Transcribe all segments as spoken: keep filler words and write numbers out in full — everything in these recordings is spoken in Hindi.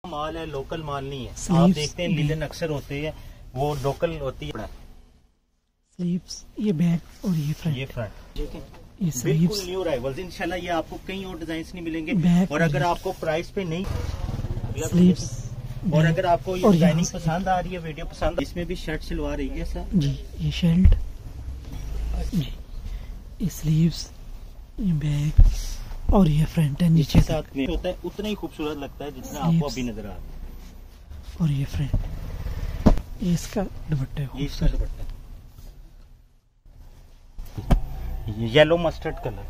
माल है, लोकल माल नहीं है। आप देखते हैं लीलन अक्सर होते हैं, वो लोकल होती है। स्लीव्स, ये बैक और ये फ्रंट, ये फ्रंट ठीक है, ये बिल्कुल न्यू अराइवल्स। इंशाल्लाह ये आपको कहीं और डिजाइन नहीं मिलेंगे। और अगर आपको प्राइस पे नहीं स्लीव्स, और अगर आपको ये डिजाइनिंग पसंद आ रही है, वीडियो पसंद, इसमें भी शर्ट सिलवा रही है सर जी, ये शर्ट जी, ये स्लीव्स, ये बैक और ये फ्रंट है नीचे साथ में होता है, उतना ही खूबसूरत लगता है जितना आपको अभी नजर आ रहा है। और ये फ्रंट, ये इसका दुपट्टा है, ये इसका दुपट्टा ये येलो मस्टर्ड कलर।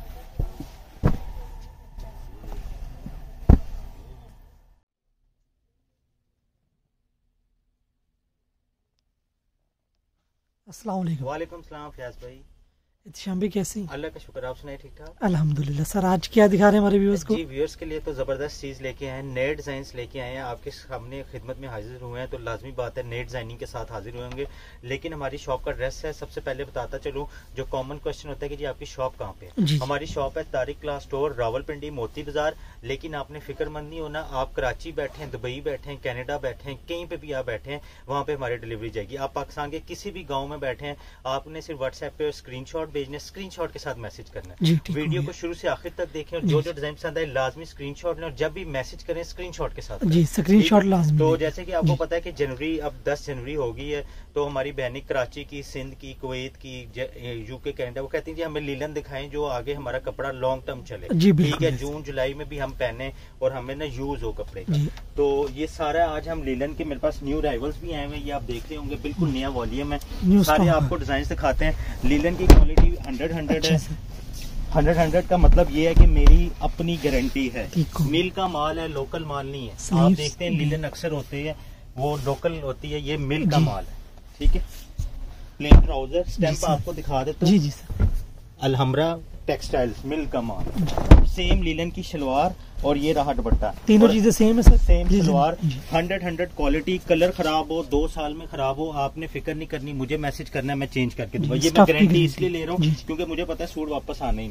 अस्सलाम वालेकुम। वालेकुम सलाम फयाज भाई। इत्तिशाम भी कैसे हैं? अल्लाह का शुक्र, आप सुनाए ठीक ठाक? अल्हम्दुलिल्लाह। सर आज क्या दिखा रहे हैं हमारे व्यूअर्स को? जी व्यूअर्स के लिए तो जबरदस्त चीज लेके आए हैं, नए डिजाइन लेके आए हैं, आपके सामने खिदमत में हाजिर हुए हैं। तो लाजमी बात है नए डिजाइनिंग के साथ हाजिर होंगे। लेकिन हमारी शॉप का एड्रेस है, सबसे पहले बताता चलूं, जो कॉमन क्वेश्चन होता है कि जी आपकी शॉप कहाँ पे है। हमारी शॉप है तारिक क्लास स्टोर, रावलपिंडी मोती बाजार। लेकिन आपने फिक्रमंद नहीं होना, आप कराची बैठे हैं, दुबई बैठे हैं, कनाडा बैठे हैं, कहीं पे भी आप बैठे हैं, वहाँ पे हमारी डिलीवरी जाएगी। आप पाकिस्तान के किसी भी गाँव में बैठे हैं, आपने सिर्फ व्हाट्सएप पे स्क्रीन शॉट भेजने, स्क्रीन शॉट के साथ मैसेज करना है। वीडियो को शुरू से आखिर तक देखें और जो जो डिजाइन पसंद आए लाजमी स्क्रीनशॉट लें, और जब भी मैसेज करें स्क्रीनशॉट के साथ जी, स्क्रीनशॉट लाजमी। तो जैसे कि आपको पता है कि जनवरी अब दस जनवरी हो गई है, तो हमारी बहनी कराची की, सिंध की, कुवैत की, यूके, कनाडा, वो कहती है जी हमें लीलन दिखाएं जो आगे हमारा कपड़ा लॉन्ग टर्म चले। ठीक है, जून जुलाई में भी हम पहने और हमें ना यूज हो कपड़े का। तो ये सारा आज हम लीलन के, मेरे पास न्यू अराइवल्स भी आए हुए हैं, ये आप देख रहे होंगे, बिल्कुल नया वॉल्यूम है। सारे आपको डिजाइन दिखाते हैं। लीलन की क्वालिटी हंड्रेड हंड्रेड है। हंड्रेड हंड्रेड का मतलब ये है कि मेरी अपनी गारंटी है, मिल का माल है, लोकल माल नहीं है। आप देखते हैं लीलन अक्सर होते हैं, वो लोकल होती है, ये मिल का माल है। ठीक है, प्लेन ट्राउजर, स्टैम्प आपको दिखा देता हूँ। जी जी सर, अलहमरा टेक्सटाइल्स, मिल का माल, सेम लीलन की शलवार और ये रहा दुपट्टा, तीनों चीजें सेम है sir. Same salwar, hundred hundred quality. Colour खराब हो, दो साल में खराब हो, आपने फिक्र नहीं करनी, मुझे मैसेज करना है, मैं चेंज करके दूंगा। ये मैं गारंटी इसलिए ले रहा हूँ क्योंकि मुझे पता है सूट वापस आना ही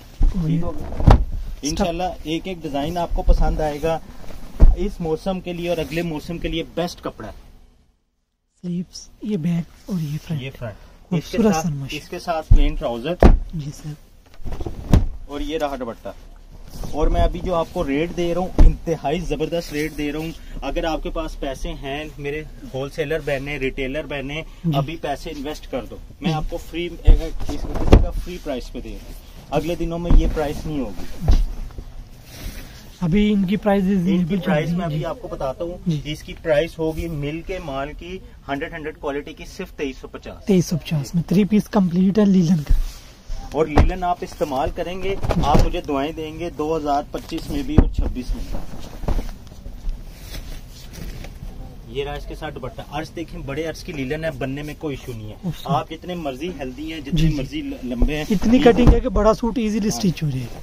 नहीं। इंशाल्लाह एक एक डिजाइन आपको पसंद आएगा। इस मौसम के लिए और अगले मौसम के लिए बेस्ट कपड़ा है। स्लीव्स, ये बैक और ये फ्रंट, ये फ्रंट, इसके साथ इसके साथ प्लेन ट्राउजर जी सर, और ये रहा दुपट्टा। और मैं अभी जो आपको रेट दे रहा हूँ, इंतहाई जबरदस्त रेट दे रहा हूँ। अगर आपके पास पैसे हैं, मेरे होलसेलर बहने, रिटेलर बहने, अभी पैसे इन्वेस्ट कर दो, मैं आपको फ्री का फ्री प्राइस पे दे रहा हूँ। अगले दिनों में ये प्राइस नहीं होगी। अभी इनकी प्राइस इनकी प्राइस मैं अभी आपको बताता हूँ। इसकी प्राइस होगी मिल के माल की, हंड्रेड हंड्रेड क्वालिटी की, सिर्फ तेईस सौ पचास तेईस सौ पचास में थ्री पीस कम्प्लीट है लीलन का। और लीलन आप इस्तेमाल करेंगे, आप मुझे दुआएं देंगे दो हज़ार पच्चीस में भी और छब्बीस में। ये रहा इसके साथ दुपट्टा। अर्ज देखें, बड़े अर्ज की लीलन है, बनने में कोई इशू नहीं है। आप जितने मर्जी हेल्दी हैं, जितने मर्जी लंबे हैं, इतनी कटिंग है कि बड़ा सूट इजीली स्टिच हो जाएगा।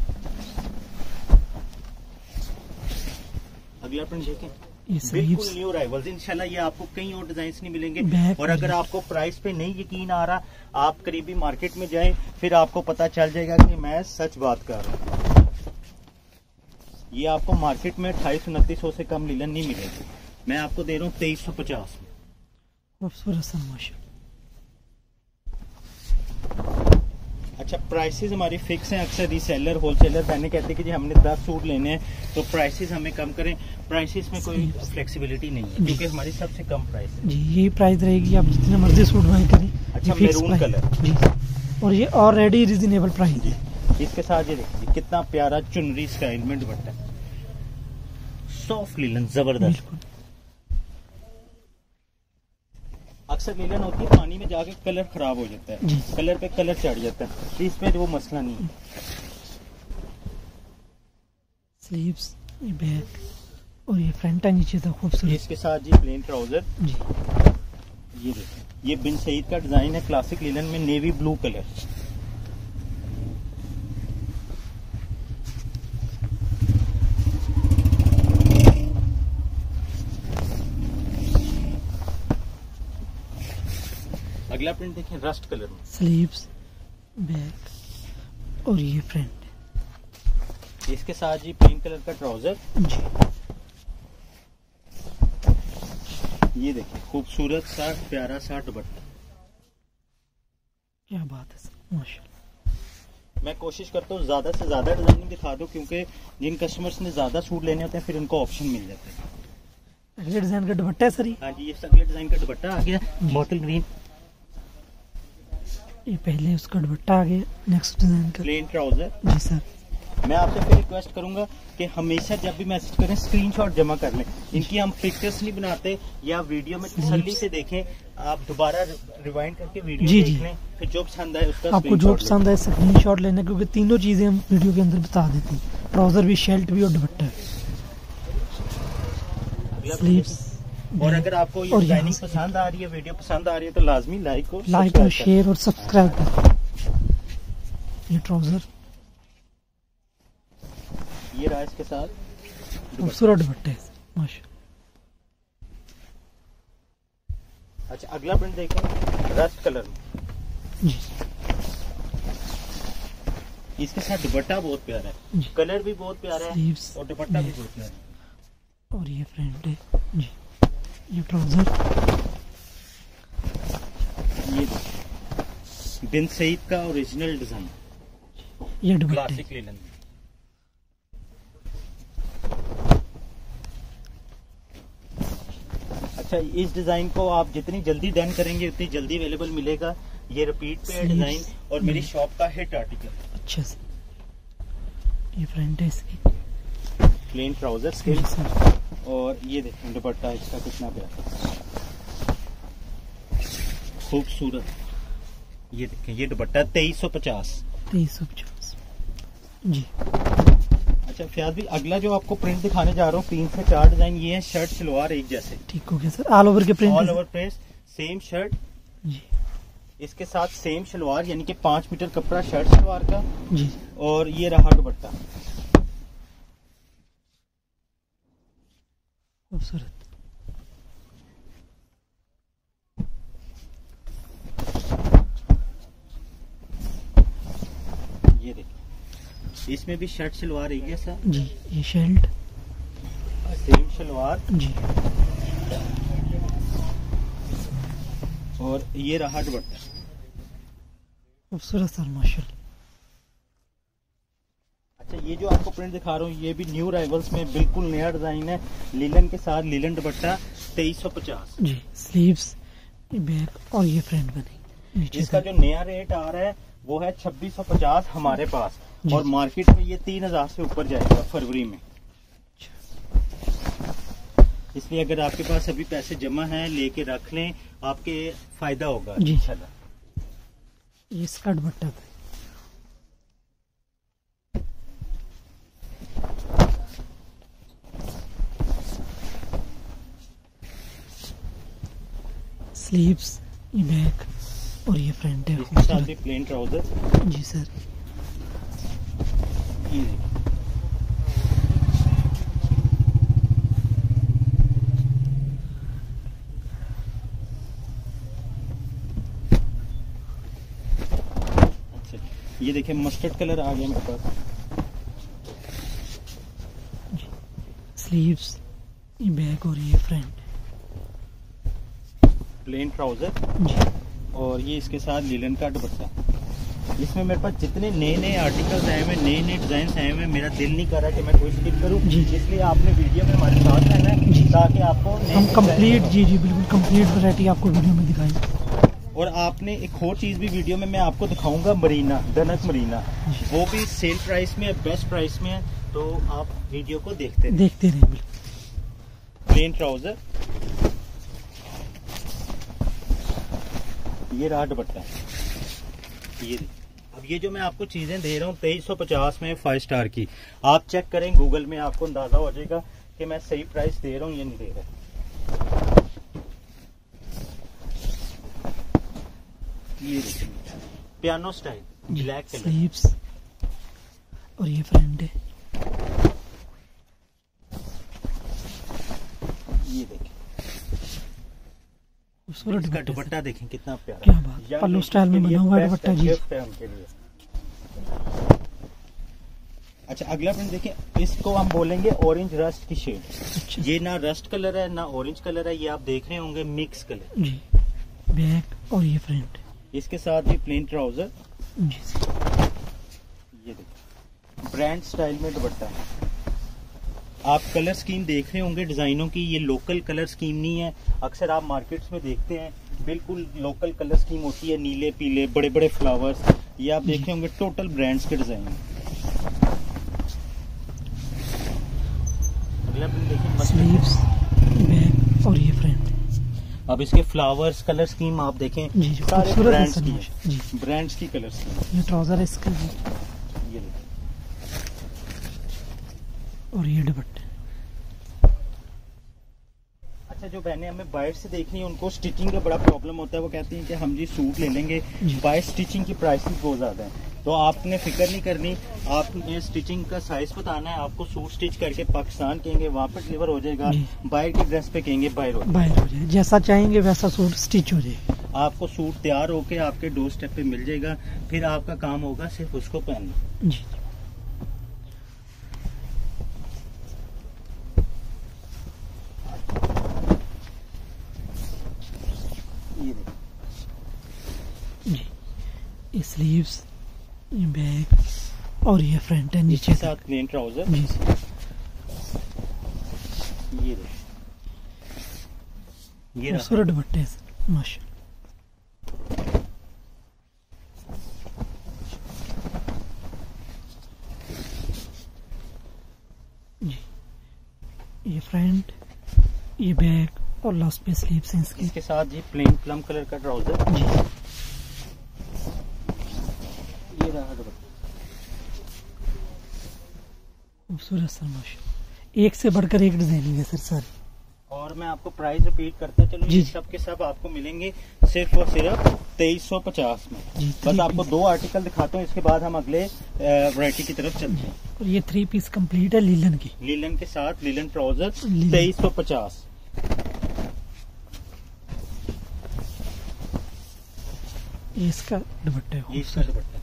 अगला प्रिंट देखें, बिल्कुल न्यू अराइवल्स। इंशाल्लाह ये आपको कहीं और डिजाइन नहीं मिलेंगे। और अगर आपको प्राइस पे नहीं यकीन आ रहा, आप करीबी मार्केट में जाएं, फिर आपको पता चल जाएगा कि मैं सच बात कर रहा हूँ। ये आपको मार्केट में अट्ठाईस उनतीस सौ से कम लीलन नहीं मिलेगी, मैं आपको दे रहा हूँ तेईस सौ पचास में। खूबसूरत। अच्छा, प्राइसेस हमारी फिक्स हैं। अक्सर रीसेलर, होलसेलर बहने कहते हैं कि जी हमने दस सूट लेने हैं तो प्राइसेस हमें कम करें। प्राइसेस में कोई फ्लेक्सिबिलिटी नहीं है क्योंकि हमारी सबसे कम प्राइस है जी। ये प्राइस रहेगी, आप जितने मर्जी सूट बाय करें। अच्छा, मैरून कलर जी, और ये ऑलरेडी रिजनेबल प्राइस जी। इसके साथ ये देखिए कितना प्यारा चुनरी स्टाइल में दुपट्टा, सॉफ्ट लीलन, जबरदस्त। अक्सर लीलन होती है पानी में जाके कलर खराब हो जाता है, कलर पे कलर चढ़ जाता है, तो इसमें वो मसला नहीं है। स्लीव्स, ये बैक और ये फ्रंट है नीचे तो खूबसूरत। इसके साथ जी प्लेन ट्राउजर जी। ये देखिए, ये बिन सईद का डिजाइन है, क्लासिक लीलन में, नेवी ब्लू कलर। अगला प्रिंट देखें, रस्ट कलर में, स्लीव्स, बैक और ये फ्रंट। इसके साथ जी प्लेन कलर का ट्राउजर जी। ये देखिए खूबसूरत सा प्यारा सा दुपट्टा। क्या बात है सर, माशाल्लाह। मैं कोशिश करता हूँ ज्यादा से ज्यादा डिजाइनिंग दिखा दूं, क्योंकि जिन कस्टमर्स ने ज्यादा सूट लेने होते हैं फिर उनको ऑप्शन मिल जाते हैं। अगले डिजाइन का दुपट्टा है सर ये? हाँ जी, ये अगले डिजाइन का दुपट्टा आ गया बॉटल ग्रीन। ये पहले उसका दुपट्टा आ गया, नेक्स्ट डिजाइन का प्लेन ट्राउजर। जी सर। मैं आपसे फिर रिक्वेस्ट करूंगा कि हमेशा जब भी मैसेज करें स्क्रीनशॉट जमा कर लें। इनकी हम पिक्चर्स नहीं बनाते, या वीडियो में तसल्ली से देखें, आप दोबारा रिवाइंड करके वीडियो जी, देख जी। लें, फिर जो पसंद आए उसका आपको जो पसंद आए स्क्रीनशॉट लेना, क्योंकि तीनों चीजें हम वीडियो के अंदर बता देते हैं, ट्राउजर भी, शर्ट भी और दुपट्टा भी। स्लीव्स। और अगर आपको ये डिजाइनिंग पसंद आ रही है, वीडियो पसंद आ रही है, तो लाजमी लाइक और लाइक और शेयर और सब्सक्राइब करें। ये ट्राउजर, ये रहा इसके साथ खूबसूरत दुपट्टा है माशाल्लाह। अच्छा, अगला प्रिंट देखें रस्ट कलर में जी। इसके साथ दुपट्टा बहुत प्यारा है, कलर भी बहुत प्यारा है और दुपट्टा भी बहुत प्यारा है। और ये फ्रंट है जी। ये ट्राउजर, ये बिन सईद का ओरिजिनल डिजाइन, ये दुपट्टा क्लासिक लिनन। अच्छा, इस डिजाइन को आप जितनी जल्दी डन करेंगे उतनी जल्दी अवेलेबल मिलेगा। ये रिपीट पे है डिजाइन और मेरी शॉप का हिट आर्टिकल। अच्छा सर। ये फ्रंट है इसकी, प्लेन ट्राउजर स्किल, और ये देखें दुपट्टा इसका कितना प्यारा खूबसूरत। ये देखें, ये दुपट्टा तेईस सौ पचास तेईस सौ पचास जी। अच्छा फयाज भी, अगला जो आपको प्रिंट दिखाने जा रहा हूँ, तीन से चार डिजाइन ये है शर्ट सलवार एक जैसे। ठीक हो गया सर, ऑल ओवर के print, all over print, same shirt जी, इसके साथ सेम शलवार, यानी कि पांच मीटर कपड़ा शर्ट सलवार का जी। और ये रहा दुपट्टा खूबसूरत। ये देखिए, इसमें भी शर्ट सलवार एक जैसा जी। ये शर्ट, सेम शलवार जी, और ये रहा दुपट्टा। खूबसूरत सर माशाल्लाह। अच्छा, ये जो आपको प्रिंट दिखा रहा हूँ ये भी न्यू राइवल्स में बिल्कुल नया डिजाइन है, लीलन के साथ, लीलन दुपट्टा तेईस सौ पचास जी। स्लीव्स, बैक और ये फ्रंट बने नीचे। इसका जो नया रेट आ रहा है वो है छब्बीस सौ पचास हमारे पास, और मार्केट में ये तीन हजार से ऊपर जाएगा फरवरी में। इसलिए अगर आपके पास अभी पैसे जमा हैं लेके रख लें, आपके फायदा होगा जी। इंशाल्लाह। ये इसका दुपट्टा था। स्लीव्स, ये बैक और ये फ्रंट है। इसके साथ भी प्लेन ट्राउजर जी सर। ये देखिए, अच्छा ये देखिए मस्टर्ड कलर आ गया मेरे पास। जी। स्लीव्स, ये बैक और ये फ्रंट, प्लेन ट्राउजर जी, और ये इसके साथ लीलन का दुपट्टा। इसमें मेरे पास जितने नए नए आर्टिकल्स आए हुए, नए नए डिजाइन आए हुए, मेरा दिल नहीं कर रहा कि मैं कोई स्किप करूं, इसलिए आपने वीडियो में हमारे साथ रहना है ताकि आपको हम कंप्लीट, जी जी बिल्कुल कंप्लीट वैरायटी आपको वीडियो में दिखाएंगे। और आपने एक और चीज भी वीडियो में मैं आपको दिखाऊंगा, मरीना, दनक मरीना, वो भी सेल प्राइस में, बेस्ट प्राइस में है, तो आप वीडियो को देखते रहे। देखते रहे बिल्कुल। प्लेन ट्राउजर, ये रहा दुपट्टा। ये अब ये जो मैं आपको चीजें दे रहा हूँ तेईस सौ पचास में फाइव स्टार की, आप चेक करें गूगल में, आपको अंदाजा हो जाएगा कि मैं सही प्राइस दे रहा हूँ या नहीं दे रहा। ये देखिए piano style, black colour, sleeves और ये फ्रंट है। ये देखिए, इसका दुपट्टा देखें कितना प्यारा, क्या बात, पल्लू स्टाइल में बना हुआ दुपट्टा जी। गिफ्ट है उनके लिए। अच्छा अगला प्रिंट देखिए, इसको हम बोलेंगे ऑरेंज रस्ट की शेड। अच्छा। ये ना रस्ट कलर है ना ऑरेंज कलर है, ये आप देख रहे होंगे मिक्स कलर जी। बैक और ये फ्रंट, इसके साथ ये प्लेन ट्राउजर जी। ये देखिए ब्रांड स्टाइल में दुपट्टा है। आप कलर स्कीम देख रहे होंगे डिजाइनों की, ये लोकल कलर स्कीम नहीं है। अक्सर आप मार्केट्स में देखते हैं बिल्कुल लोकल कलर स्कीम होती है, नीले पीले बड़े बड़े फ्लावर्स। ये आप देख रहे होंगे टोटल ब्रांड्स के डिजाइन। अगला प्रिंट देखिए, स्लीव्स, बैक और ये फ्रंट। अब इसके फ्लावर्स कलर स्कीम आप देखें, जी, सारे ब्रांड्स की जी, ब्रांड्स की कलर स्कीम। ये ट्राउजर है इसका जी, ये और ये दुपट्टा। अच्छा जो बहनें हमें बाहर से देख रही हैं उनको स्टिचिंग का बड़ा प्रॉब्लम होता है, वो कहती हैं कि हम जी सूट ले लेंगे, बाय स्टिचिंग की प्राइसेस बहुत ज्यादा है। तो आपने फिक्र नहीं करनी, आपने स्टिचिंग का साइज बताना है, आपको सूट स्टिच करके पाकिस्तान कहेंगे वहाँ पे डिलीवर हो जाएगा, बाहर की ड्रेस पे कहेंगे बाहर हो बाहर हो जाए, जैसा चाहेंगे वैसा सूट स्टिच हो जाए। आपको सूट तैयार होके आपके डोर स्टेप पे मिल जाएगा, फिर आपका काम होगा सिर्फ उसको पहनना। जी। जी, स्लीव्स, ये बैक और ये फ्रंट है नीचे के साथ प्लेन ट्राउजर। जी ये ये खूबसूरत दुपट्टे हैं माशा। जी, ये फ्रंट, ये बैक और लास्ट पे स्लीव्स हैं इसके। इसके साथ जी प्लेन प्लम कलर का ट्राउजर। जी, ये रहा दुपट्टा, खूबसूरत सर माशा, एक से बढ़कर एक डिजाइनिंग है सर सारी। और मैं आपको प्राइस रिपीट करता चलूं, जी, सब के सब आपको मिलेंगे सिर्फ और सिर्फ तेईस सौ पचास में। जी, बस आपको दो आर्टिकल दिखाता हूँ, इसके बाद हम अगले वैरायटी की तरफ चलते हैं। और ये थ्री पीस कंप्लीट है लीलन की, लीलन के साथ लीलन ट्राउजर लीलन। तेईस सौ पचास। ये इसका दुपट्टा है ये इसका खूबसूरत। Dupatta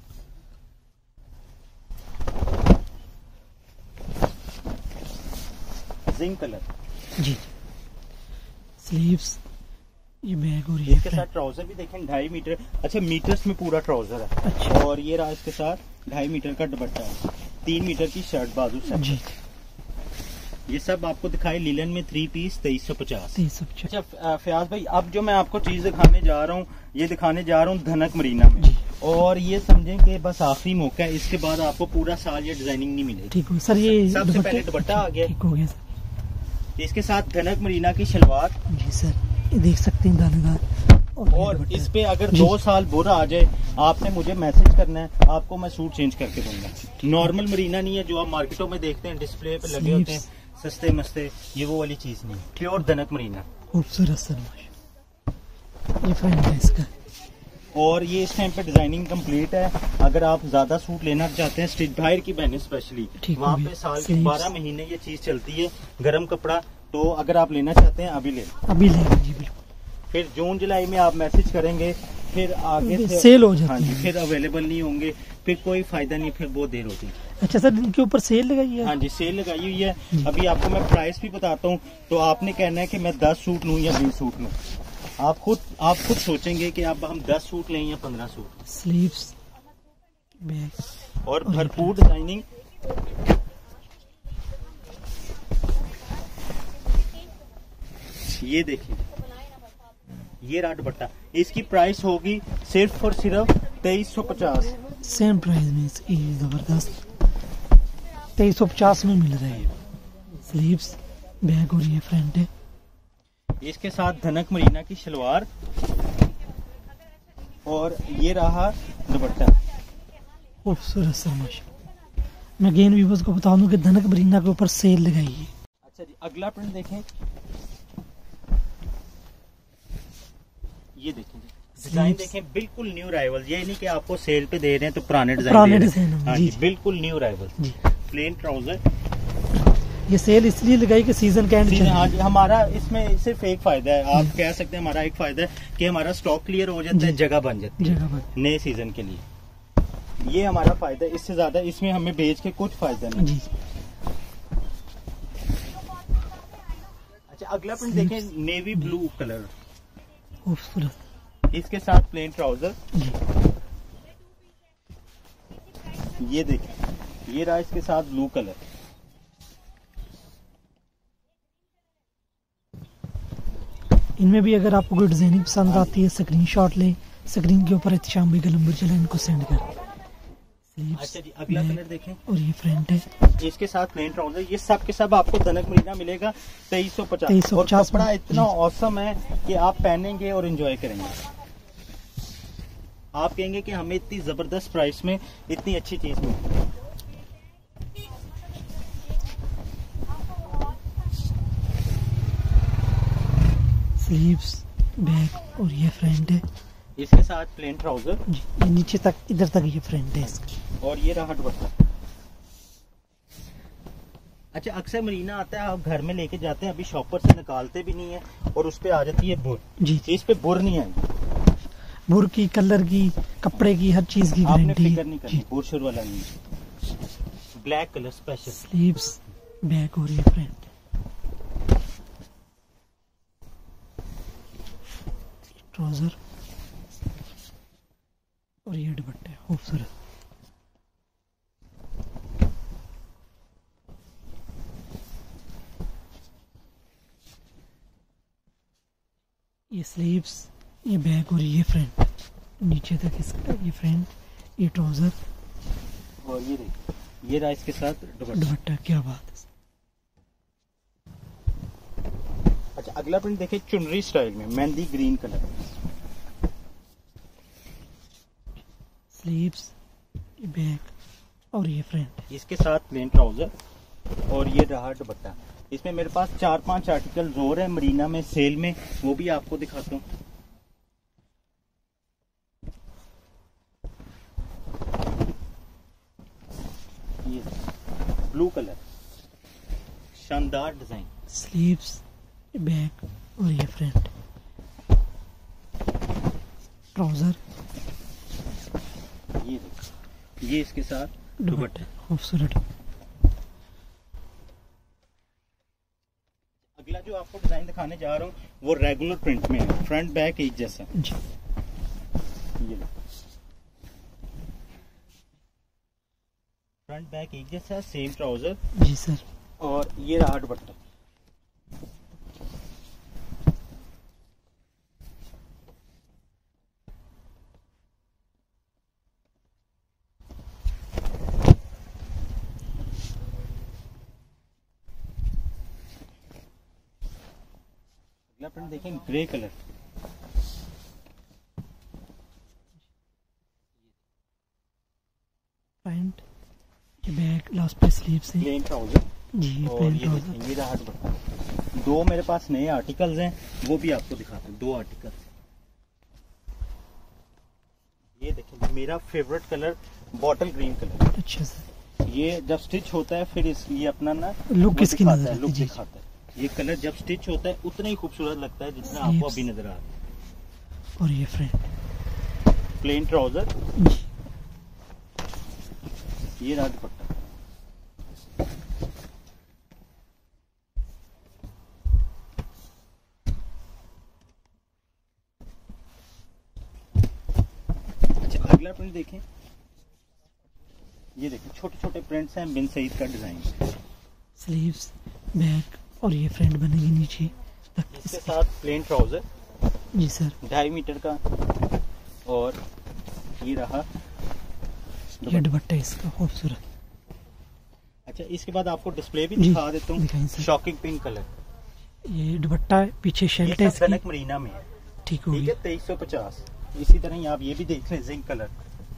zinc colour. जी, स्लीव्स, ये बैग और ये इसके साथ ट्राउजर भी देखें ढाई मीटर, अच्छा मीटर्स में पूरा ट्राउजर है। अच्छा। और ये रहा इसके साथ ढाई मीटर का दुपट्टा है, तीन मीटर की शर्ट बाजू से। जी, ये सब आपको दिखाए लीलन में थ्री पीस तेईस सौ पचास। तेईस सौ पचास। अच्छा फयाज भाई, अब जो मैं आपको चीज दिखाने जा रहा हूँ, ये दिखाने जा रहा हूँ धनक मरीना में। जी। और ये समझें कि बस आखिरी मौका है, इसके बाद आपको पूरा साल ये डिजाइनिंग नहीं मिलेगी। ठीक हो सर, ये सबसे पहले दुपट्टा आ गया, ठीक हो गया सर। इसके साथ धनक मरीना की शलवार। जी सर, ये देख सकते हैं दानेदार। और इस पे अगर दो साल बुरा आ जाए, आपने मुझे मैसेज करना है, आपको मैं सूट चेंज करके दूंगा। नॉर्मल मरीना नहीं है जो आप मार्केटों में देखते हैं डिस्प्ले पे लगे होते हैं सस्ते मस्ते, ये वो वाली चीज नहीं, प्योर धनक मरीना। खूबसूरत सर माशा, ये फ्रंट है इसका। और ये इस टाइम पे डिजाइनिंग कंप्लीट है। अगर आप ज्यादा सूट लेना चाहते हैं स्टिच बाहर की बहनें स्पेशली, वहाँ पे साल के बारह महीने ये चीज चलती है, गर्म कपड़ा। तो अगर आप लेना चाहते हैं अभी ले अभी ले जी बिल्कुल। फिर जून जुलाई में आप मैसेज करेंगे, फिर आगे से सेल हो जाती है। हाँ जी, फिर अवेलेबल नहीं होंगे, फिर कोई फायदा नहीं, फिर बहुत देर होती है। अच्छा सर, इनके ऊपर सेल लगाई है? हाँ जी, सेल लगाई हुई है। अभी आपको मैं प्राइस भी बताता हूँ, तो आपने कहना है कि मैं दस सूट लूँ या बीस सूट लूँ। आप खुद आप खुद सोचेंगे कि अब हम दस सूट लें या पंद्रह सूट। स्लीव्स, बैग और भरपूर डिजाइनिंग। ये देखिए, ये रहा दुपट्टा, इसकी प्राइस होगी सिर्फ और सिर्फ तेईस सौ पचास। सेम प्राइस में इसकी जबरदस्त तेईस सौ पचास में मिल रहा है। स्लीव्स, बैग और ये फ्रंट है। इसके साथ धनक मरीना की शलवार और ये रहा दुपट्टा। खूबसूरत सा माशा। मैं अगेन व्यूअर्स को बता दूं कि धनक मरीना के ऊपर सेल लगाई है। अच्छा जी, अगला प्रिंट देखें, ये देखें डिजाइन देखें, बिल्कुल न्यू राइवल। ये नहीं कि आपको सेल पे दे रहे हैं तो पुराने डिजाइन पुराने डिजाइन। हाँ जी, बिल्कुल न्यू राइवल। Plain trouser. ये सेल इसलिए लगाई कि सीजन के एंड चल रहा है। हमारा इसमें सिर्फ एक फायदा है, आप कह सकते हैं हमारा एक फायदा है कि हमारा स्टॉक क्लियर हो जाता है, जगह बन जाती है जगह बन नए सीजन के लिए। ये हमारा फायदा, इससे ज्यादा इसमें हमें बेच के कुछ फायदा नहीं जी। अच्छा अगला प्रिंट देखें, नेवी ब्लू कलर, खूबसूरत, इसके साथ प्लेन ट्राउजर। ये देखें, ये रहा इसके साथ ब्लू कलर। इनमें भी अगर आपको कोई डिजाइनिंग पसंद आती है स्क्रीनशॉट ले, स्क्रीन के ऊपर एहतिशाम भाई का नंबर चले, इनको सेंड कर। अच्छा जी अगला कलर देखें, और ये फ्रंट है, इसके साथ प्लेन ट्राउजर। ये सब के सब आपको दनक महीना मिलेगा तेईस सौ पचास। और कपड़ा इतना औसम है कि आप पहनेंगे और एंजॉय करेंगे। आप कहेंगे कि हमें इतनी जबरदस्त प्राइस में इतनी अच्छी चीज मिली। स्लीव्स, बैक और ये फ्रंट है, इसके साथ प्लेन ट्राउजर। ये नीचे तक, इधर तक ये फ्रंट है इसका। और ये रहा दुपट्टा। अच्छा अक्सर मरीना आता है, आप घर में लेके जाते हैं, अभी शॉपर से निकालते भी नहीं है और उस पे आ जाती है बुर। जी इस पे बुर नहीं आएगी। बुर की, कलर की, कपड़े की, हर चीज की आपने फिक्र नहीं करनी, बुर शुरू वाला नहीं। Black colour special, sleeves, back और ये फ्रंट, ट्राउजर और ये दुपट्टा खूबसूरत। ये स्लीव्स, ये बैक और ये फ्रंट, नीचे तक इसका ये फ्रंट, ये ट्राउजर और ये देखिए, ये रहा इसके साथ दुपट्टा। क्या बात है। अच्छा अगला प्रिंट देखिए, चुनरी स्टाइल में mehndi green colour, sleeves, back और ये फ्रंट, इसके साथ प्लेन ट्राउजर और ये रहा दुपट्टा। इसमें मेरे पास चार पांच आर्टिकल जोर है मरीना में सेल में, वो भी आपको दिखाता हूँ। ये ब्लू कलर, शानदार डिजाइन, स्लीव्स, बैक और ये फ्रंट, ट्राउजर, ये देखो, ये इसके साथ दुपट्टा खूबसूरत। अगला जो आपको डिजाइन दिखाने जा रहा हूँ वो रेगुलर प्रिंट में है, फ्रंट बैक एक जैसा। जी। ये फ्रंट बैक एक जैसा, सेम ट्राउजर। जी सर। और ये रहा दुपट्टा। अगला प्रिंट देखें, ग्रे कलर, पैंट, ये बैक, लास्ट पे स्लीव से प्लेन ट्राउजर। जी और प्लेन ये ट्राउजर। ये रहा दुपट्टा। दो मेरे पास नए आर्टिकल्स हैं, वो भी आपको दिखाते हैं, दो आर्टिकल। ये देखिए मेरा favourite colour bottle green colour. अच्छा सर। ये जब स्टिच होता है फिर इस ये अपना ना लुक इसकी नजर है, लुक दिखाता है। ये कलर जब स्टिच होता है उतना ही खूबसूरत लगता है जितना आपको अभी नजर आ रहा है। और ये फ्रंट, प्लेन ट्राउजर, जी। ये रहा दुपट्टा। अच्छा अगला प्रिंट देखें, ये देखिए छोटे छोटे प्रिंट्स हैं, बिन सईद का डिजाइन। स्लीव्स, बैक और ये फ्रंट बनेगी नीचे तक। इसके साथ प्लेन ट्राउजर। जी सर। ढाई मीटर का। और ये रहा ये दुपट्टा इसका खूबसूरत। अच्छा इसके बाद आपको डिस्प्ले भी दिखा देता हूँ, शॉकिंग पिंक कलर। ये दुपट्टा है, पीछे शेल्ट है इसकी। दनक मरीना में है, ठीक हो गया, तेईस सौ पचास। इसी तरह ही आप ये भी देख लें, जिंक कलर।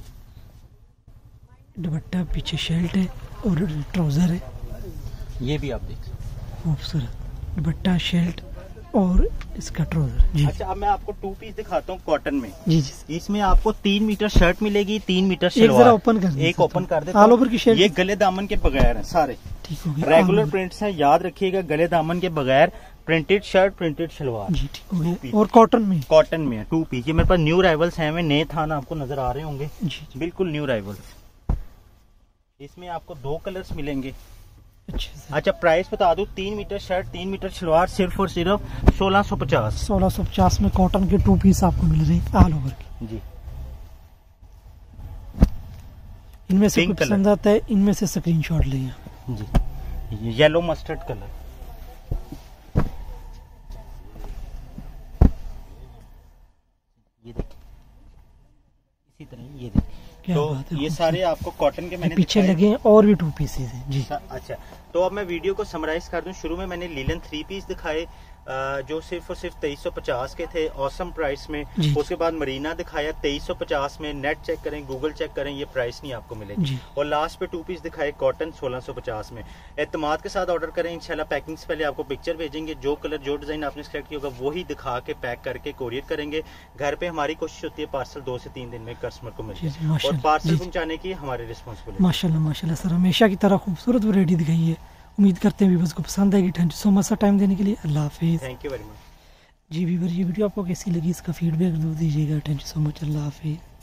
दुपट्टा, पीछे शेल्ट है और ट्राउजर है, ये भी आप देख खूबसूरत। दुपट्टा, शेल्ट और इसका ट्राउजर। जी। अच्छा अब मैं आपको टू पीस दिखाता हूँ कॉटन में। जी जी। इसमें आपको तीन मीटर शर्ट मिलेगी, तीन मीटर एक जरा ओपन कर एक ओपन कर देता ऑल ओवर की शर्ट। ये गले दामन के बगैर है सारे, ठीक हो गया। रेगुलर प्रिंट्स हैं, याद रखिएगा, गले दामन के बगैर प्रिंटेड शर्ट प्रिंटेड शलवार जी, ठीक हो गया। और कॉटन में कॉटन में है, टू पीस। ये मेरे पास न्यू राइवल्स हैं, नए थाना आपको नजर आ रहे होंगे जी, बिल्कुल न्यू राइवल्स। इसमें आपको दो कलर्स मिलेंगे। अच्छा अच्छा प्राइस बता दूं, तीन मीटर शर्ट तीन मीटर शलवार सिर्फ और सिर्फ सोलह सौ पचास सोलह सौ पचास में कॉटन के टू पीस आपको मिल रहे हैं ऑल ओवर के जी। इनमें से कुछ पसंद आता है, इनमें से स्क्रीनशॉट लें जी। येलो मस्टर्ड कलर, ये देखिए इसी तरह ये देखिए। तो ये सारे आपको कॉटन के मैंने पीछे लगे हैं और भी टू पीसेस हैं जी। अच्छा तो अब मैं वीडियो को समराइज कर दूं। शुरू में मैंने लीलन थ्री पीस दिखाए जो सिर्फ और सिर्फ तेईस सौ पचास के थे औसम प्राइस में। उसके बाद मरीना दिखाया तेईस सौ पचास में। नेट चेक करें, गूगल चेक करें, ये प्राइस नहीं आपको मिलेगी। और लास्ट पे टू पीस दिखाए कॉटन सोलह सौ पचास में। एतमाद के साथ ऑर्डर करें, इंशाल्लाह पैकिंग से पहले आपको पिक्चर भेजेंगे, जो कलर जो डिजाइन आपने सेलेक्ट किया होगा वही दिखा के पैक करके कोरियर करेंगे घर पे। हमारी कोशिश होती है पार्सल दो से तीन दिन में कस्टमर को मिल जाए और पार्सल पहुंचाने की हमारी रिस्पॉन्सिबिलिटी। माशाल्लाह माशाल्लाह सर, हमेशा की तरह खूबसूरत वैरायटी दिखाई है। उम्मीद करते हैं व्यूअर्स को पसंद आएगी। Thank you so much sir time देने के लिए। अल्लाह हाफिज़। Thank you very much. जी व्यूअर, ये वीडियो आपको कैसी लगी इसका फीडबैक जरूर दीजिएगा। Thank you so much. अल्लाह हाफिज़।